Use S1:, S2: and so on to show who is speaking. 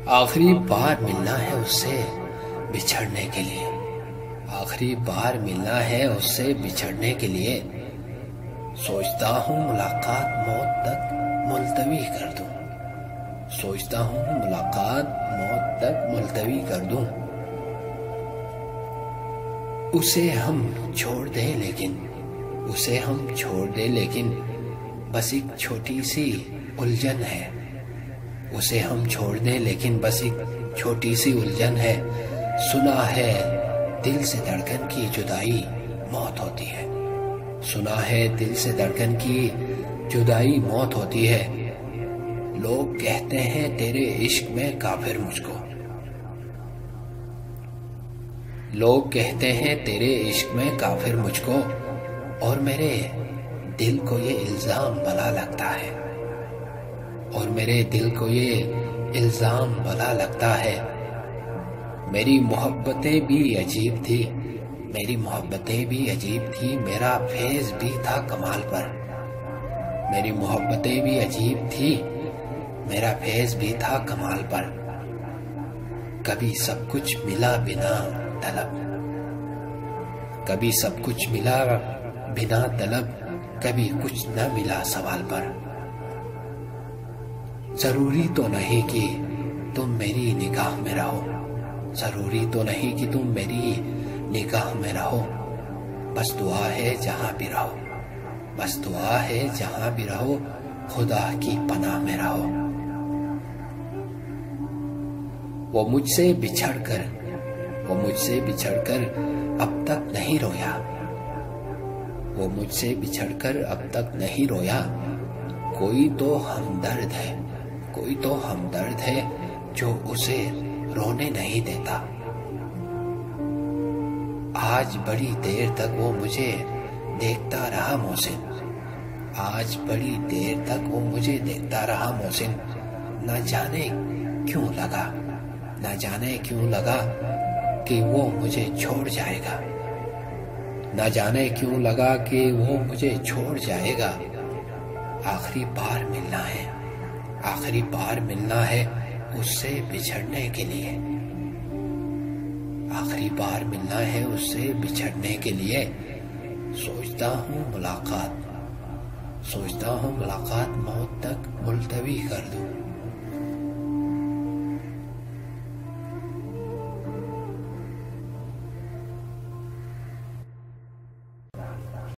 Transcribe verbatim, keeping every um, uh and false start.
S1: आखिरी बार मिलना है उससे बिछड़ने के लिए, आखिरी बार मिलना है उससे बिछड़ने के लिए। सोचता हूँ मुलाकात मौत तक मुलतवी कर दूं, सोचता हूँ मुलाकात मौत तक मुलतवी कर दूं। उसे हम छोड़ दें लेकिन, उसे हम छोड़ दें लेकिन बस एक छोटी सी उलझन है। उसे हम छोड़ दें लेकिन बस एक छोटी सी उलझन है। सुना है दिल से धड़कन की जुदाई मौत होती है, सुना है दिल से धड़कन की जुदाई मौत होती है। लोग कहते हैं तेरे इश्क में काफिर मुझको, लोग कहते हैं तेरे इश्क में काफिर मुझको, और मेरे दिल को ये इल्जाम भला लगता है, और मेरे दिल को ये इल्जाम भला लगता है। मेरी मोहब्बतें भी अजीब थी, मेरी मोहब्बतें भी अजीब थी, मेरा फेज भी था कमाल पर। मेरी मोहब्बतें भी अजीब थी, मेरा फेज भी था कमाल पर। कभी सब कुछ मिला बिना तलब, कभी सब कुछ मिला बिना तलब, कभी कुछ न मिला सवाल पर। जरूरी तो नहीं कि तुम मेरी निगाह में रहो, जरूरी तो नहीं कि तुम मेरी निगाह में रहो। बस दुआ है जहां भी रहो, बस दुआ है जहां भी रहो, खुदा की पनाह में रहो। वो मुझसे बिछड़कर, वो मुझसे बिछड़कर अब तक नहीं रोया, वो मुझसे बिछड़कर अब तक नहीं रोया। कोई तो हमदर्द है, कोई तो हमदर्द है जो उसे रोने नहीं देता। आज बड़ी देर तक वो मुझे देखता रहा मोहसिन, आज बड़ी देर तक वो मुझे देखता रहा मोहसिन। न जाने क्यों लगा, न जाने क्यों लगा कि वो मुझे छोड़ जाएगा, न जाने क्यों लगा कि वो मुझे छोड़ जाएगा। आखिरी बार मिलना है, आखिरी बार मिलना है उससे बिछड़ने के लिए, आखिरी बार मिलना है उससे बिछड़ने के लिए। सोचता हूँ मुलाकात, सोचता हूँ मुलाकात मौत तक मुलतवी कर दूं।